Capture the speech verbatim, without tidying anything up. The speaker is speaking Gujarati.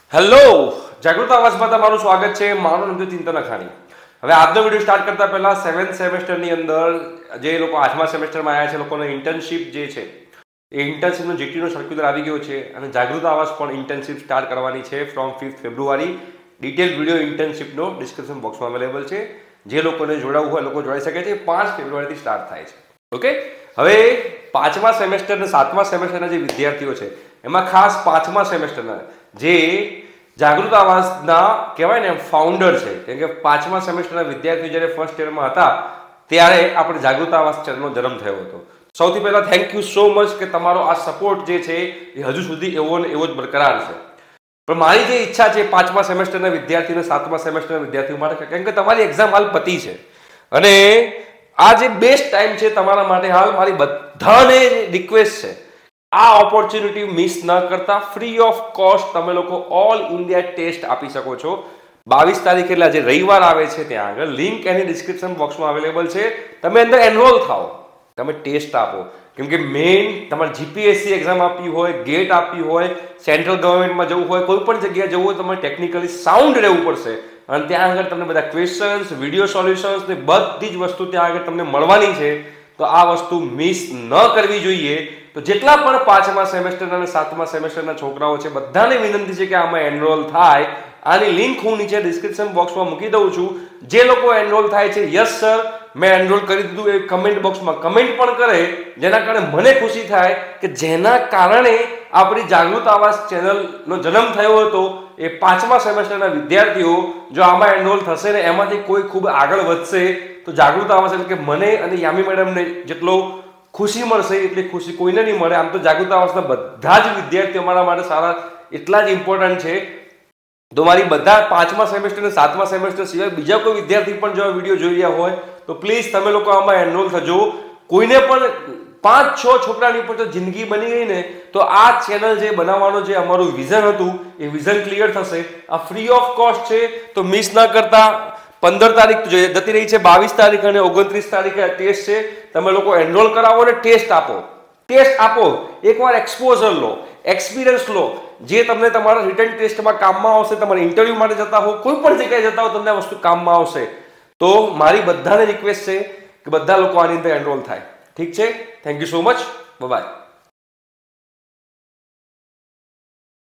હેલો, જાગૃત આવાસમાં તમારું સ્વાગત છે। મારું નામ છે ચિંતન અખાણી। હવે આજનો વિડીયો સ્ટાર્ટ કરતા પહેલા સેવન્થ સેમેસ્ટરની અંદર જે લોકો આઠમા સેમેસ્ટરમાં આવ્યા છે લોકોને ઇન્ટર્નશિપ જે છે એ ઇન્ટર્નશિપનો જીટીનો સર્ક્યુલર આવી ગયો છે અને જાગૃત આવાસ પણ ઇન્ટર્નશિપ સ્ટાર્ટ કરવાની છે from fifth February. Detail video ઇન્ટર્નશિપનો ડિસ્ક્રિપ્શન બોક્સમાં અવેલેબલ છે। જે લોકોને જોડાવવું હોય લોકો જોડાઈ શકે છે। પાંચ ફેબ્રુઆરીથી સ્ટાર્ટ થાય છે। ઓકે, હવે પાંચમા સેમેસ્ટર અને સાતમા સેમેસ્ટરના જે વિદ્યાર્થીઓ છે એમાં ખાસ પાંચમા સેમેસ્ટરના જે જાગૃત આવાસના કહેવાય ને ફાઉન્ડર છે, કેમ કે પાંચમા સેમેસ્ટરના વિદ્યાર્થીઓ જ્યારે ફર્સ્ટ યરમાં હતા ત્યારે આપણે જાગૃત આવાસ ચેનલનો જન્મ થયો હતો। સૌથી પહેલા થેન્ક યુ સો મચ કે તમારો આ સપોર્ટ જે છે એ હજુ સુધી એવો ને એવો જ બરકરાર છે। પણ મારી જે ઈચ્છા છે પાંચમા સેમેસ્ટરના વિદ્યાર્થીઓ અને સાતમા સેમેસ્ટરના વિદ્યાર્થીઓ માટે, કેમ કે તમારી એક્ઝામ હાલ પતી છે અને આ જે બેસ્ટ ટાઈમ છે તમારા માટે, હાલ મારી બધાને રિક્વેસ્ટ છે આ ઓપોર્ચ્યુનિટી મિસ ન કરતા ફ્રી ઓફ કોસ્ટ તમે લોકો ઓલ ઇન્ડિયા ટેસ્ટ આપી શકો છો। બાવીસ તારીખે એટલે જે રવિવાર આવે છે ત્યાં આગળ લિંક એની ડિસ્ક્રિપ્શન બોક્સમાં અવેલેબલ છે। તમે અંદર એનરોલ થાઓ, તમે ટેસ્ટ આપો, કેમ કે મેઇન તમારે જીપીએસસી એક્ઝામ આપવી હોય, ગેટ આપવી હોય, સેન્ટ્રલ ગવર્મેન્ટમાં જવું હોય, કોઈ પણ જગ્યાએ જવું હોય તમારે ટેકનિકલી સાઉન્ડ રહેવું પડશે અને ત્યાં આગળ તમને બધા ક્વેશ્ચન્સ, વિડીયો સોલ્યુશન્સ ને બધી જ વસ્તુ ત્યાં આગળ તમને મળવાની છે। તો આ વસ્તુ મિસ ન કરવી જોઈએ। તો જેટલા પણ પાંચમા સેમેસ્ટરના અને સાતમા સેમેસ્ટરના છોકરાઓ છે બધાને વિનંતી છે કે આમાં એનરોલ થાય। આની લિંક હું નીચે ડિસ્ક્રિપ્શન બોક્સમાં મૂકી દઉં છું। જે લોકો એનરોલ થાય છે યસ સર મેં એનરોલ કરી દીધું એ કમેન્ટ બોક્સમાં કમેન્ટ પણ કરે, જેના કારણે મને ખુશી થાય કે જેના કારણે આપણી જાગૃત આવાસ ચેનલનો જન્મ થયો હતો એ પાંચમા સેમેસ્ટરના વિદ્યાર્થીઓ જો આમાં એનરોલ થશે ને એમાંથી કોઈ ખૂબ આગળ વધશે તો જાગૃત આવાસ એટલે કે મને અને યામી મેડમને જેટલો ખુશી મળશે એટલી ખુશી કોઈને નહીં મળે। આમ તો જાગૃત આવાસના બધા જ વિદ્યાર્થીઓ અમારા માટે સારા એટલા જ ઇમ્પોર્ટન્ટ છે। તો મારી બધા પાંચમા સેમેસ્ટર અને સાતમા સેમેસ્ટર સિવાય બીજા કોઈ વિદ્યાર્થી પણ જો વિડીયો જોઈ રહ્યા હોય તો પ્લીઝ તમે લોકો આમાં એનરોલ થજો। કોઈને પણ પાંચ છ છોકરાની પર તો જિંદગી બની ગઈ ને તો આ ચેનલ જે બનાવવાનો જે અમારું વિઝન હતું એ વિઝન ક્લિયર થશે। આ ફ્રી ઓફ કોસ્ટ છે તો મિસ ના કરતા। પંદર તારીખ જતી રહી છે, બાવીસ તારીખ અને ઓગણત્રીસ તારીખે ટેસ્ટ છે। તમે લોકો એનરોલ કરાવો અને ટેસ્ટ આપો, ટેસ્ટ આપો, એકવાર એક્સપોઝર લો, એક્સપિરિયન્સ લો, જે તમને તમારા રિટન ટેસ્ટમાં કામમાં આવશે, તમારે ઇન્ટરવ્યુ માટે જતા હો, કોઈ પણ જગ્યાએ જતા હો તમને આ વસ્તુ કામમાં આવશે। તો મારી બધાને રિક્વેસ્ટ છે કે બધા લોકો આની અંદર એનરોલ થાય। ઠીક છે, thank you so much, bye by.